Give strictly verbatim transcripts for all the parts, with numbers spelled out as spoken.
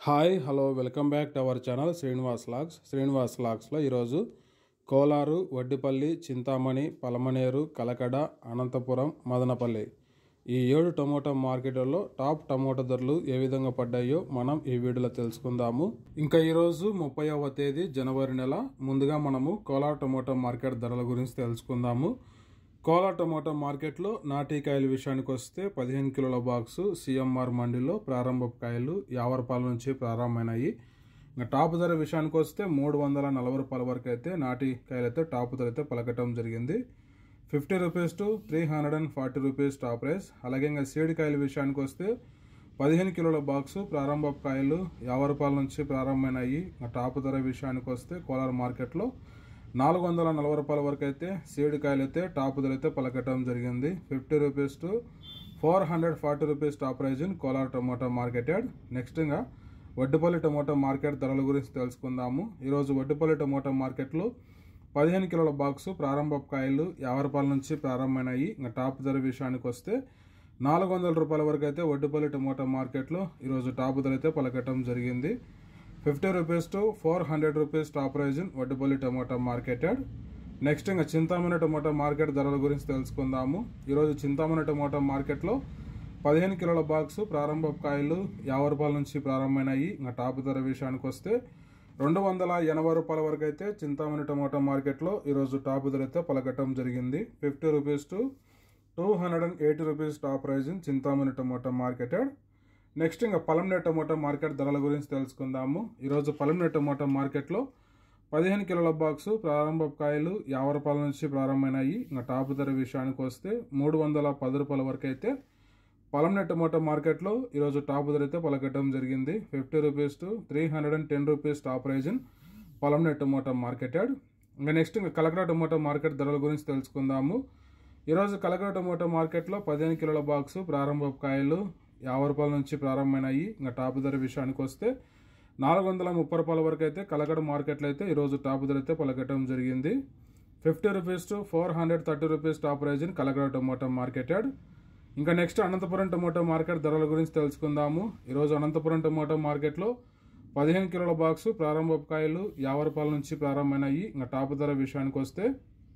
Hi hello welcome back to our channel Srinivas logs Srinivas లాగ్స్లో ఈరోజు కోలారు, వడ్డిపల్లి, చింతామణి, పలమనేరు, కలకడ, అనంతపురం, మదనపల్లి ఈ ఏడు టమోటా మార్కెట్లలో టాప్ టమోటా ధరలు ఏ విధంగా పడ్డాయో మనం ఈ వీడియోలో తెలుసుకుందాము. ఇంకా ఈరోజు ముప్పైవ తేదీ జనవరి నెల. ముందుగా మనము కోలార్ టమోటా మార్కెట్ ధరల గురించి తెలుసుకుందాము. కోలార్ టమోటా మార్కెట్లో నాటి కాయల విషయానికి వస్తే పదిహేను కిలోల బాక్సు సిఎంఆర్ మండీలో ప్రారంభ కాయలు యాభై రూపాయల నుంచి ప్రారంభమైనాయి. ఇంకా టాప్ ధర విషయానికి వస్తే మూడు వందల నలభై రూపాయల వరకు అయితే నాటి కాయలు అయితే టాప్ ధర అయితే పలకటం జరిగింది. Fifty rupees to three hundred and forty rupees top price. అలాగే ఇంకా సీడ్ కాయల విషయానికి వస్తే పదిహేను కిలోల బాక్సు ప్రారంభ కాయలు యాభై రూపాయల నుంచి ప్రారంభమైనాయి. టాప్ ధర విషయానికి వస్తే కోలార్ మార్కెట్లో నాలుగు వందల నలభై రూపాయల వరకు అయితే సీడ్ కాయలు అయితే టాప్ ధర అయితే పలకటం జరిగింది. Fifty rupees to four hundred forty rupees top prize in Kolar tomato marketed. Next ఇంకా వడ్డిపల్లి టమోటా మార్కెట్ ధరల గురించి తెలుసుకుందాము. ఈరోజు వడ్డిపల్లి టమోటా మార్కెట్లో పదిహేను కిలోల బాక్సు ప్రారంభ కాయలు యాభై రూపాయల నుంచి ప్రారంభమైనాయి. ఇంకా టాప్ ధర విషయానికి వస్తే నాలుగు వందల రూపాయల వరకు అయితే వడ్డిపల్లి టమోటా మార్కెట్లో ఈరోజు టాప్ ధర అయితే పలకటం జరిగింది. Fifty rupees to four hundred rupees top prize in Vaddipalli tomato marketed. Next ఇంకా చింతామణి టమోటా మార్కెట్ ధరల గురించి తెలుసుకుందాము. ఈరోజు చింతామణి టమోటా మార్కెట్లో పదిహేను కిలోల బాక్సు ప్రారంభ కాయలు యాభై రూపాయల నుంచి ప్రారంభమైనాయి. ఇంకా టాప్ ధర విషయానికి వస్తే రెండు వందల ఎనభై రూపాయల వరకు అయితే చింతామణి టమోటా మార్కెట్లో ఈరోజు టాప్ ధర అయితే పలకటం జరిగింది. Fifty rupees to two hundred and eighty rupees top prize in Chintamani tomato marketed. Next ఇంకా పలమనేరు టమోటా మార్కెట్ ధరల గురించి తెలుసుకుందాము. ఈరోజు పలమనేరు టమోటా మార్కెట్లో పదిహేను కిలోల బాక్సు ప్రారంభ కాయలు యాభై రూపాయల నుంచి ప్రారంభమైనాయి. ఇంకా టాప్ ధర విషయానికి వస్తే మూడు వందల పది రూపాయల వరకు అయితే పలమనేరు టమోటా మార్కెట్లో ఈరోజు టాప్ ధర అయితే పలకటం జరిగింది. Fifty rupees to three hundred and ten rupees top prize in Palamaneru tomato marketed. ఇంకా నెక్స్ట్ ఇంకా కలకడ టమోటా మార్కెట్ ధరల గురించి తెలుసుకుందాము. ఈరోజు కలకడ టమోటా మార్కెట్లో పదిహేను కిలోల బాక్సు ప్రారంభ కాయలు యాభై రూపాయల నుంచి ప్రారంభమైనాయి. ఇంకా టాప్ ధర విషయానికి వస్తే నాలుగు వందల ముప్పై రూపాయల వరకు అయితే కలకడ మార్కెట్లో అయితే ఈరోజు టాప్ ధర అయితే పలకటం జరిగింది. Fifty rupees to four hundred thirty rupees top prize in Kalakada tomato marketed. ఇంకా నెక్స్ట్ అనంతపురం టమోటా మార్కెట్ ధరల గురించి తెలుసుకుందాము. ఈరోజు అనంతపురం టమోటా మార్కెట్లో పదిహేను కిలోల బాక్సు ప్రారంభ కాయలు యాభై రూపాయల నుంచి ప్రారంభమైనాయి. ఇంకా టాప్ ధర విషయానికి వస్తే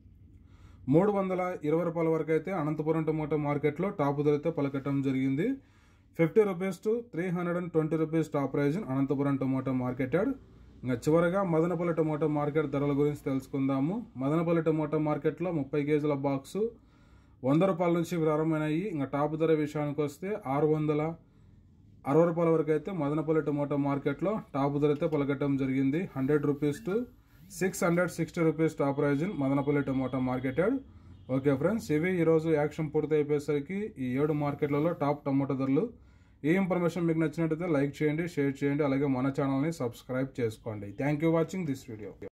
మూడు వందల ఇరవై రూపాయల వరకు అయితే అనంతపురం టమోటా మార్కెట్లో టాప్ ధర అయితే పలకటం జరిగింది. Fifty rupees to three hundred and twenty rupees top prize in Anantapuram tomato marketed. ఇంకా చివరగా మదనపల్లి టమోటా మార్కెట్ ధరల గురించి తెలుసుకుందాము. మదనపల్లి టమోటా మార్కెట్లో ముప్పై కేజీల బాక్సు వంద రూపాయల నుంచి ప్రారంభమైనాయి. ఇంకా టాప్ ధర విషయానికి వస్తే ఆరు వందల అరవై రూపాయల వరకు అయితే మదనపల్లి టమోటా మార్కెట్లో టాప్ ధర అయితే పలకటం జరిగింది. Hundred rupees to six hundred sixty rupees top prize in Madanapalli tomato marketed. Okay friends, ఇవి ఈరోజు యాక్షన్ పూర్తి అయిపోయేసరికి ఈ ఏడు మార్కెట్లలో టాప్ టమోటా ధరలు. ఈ ఇన్ఫర్మేషన్ మీకు నచ్చినట్లయితే లైక్ చేయండి, షేర్ చేయండి, అలాగే మన ఛానల్ని సబ్స్క్రైబ్ చేసుకోండి. Thank you watching this video.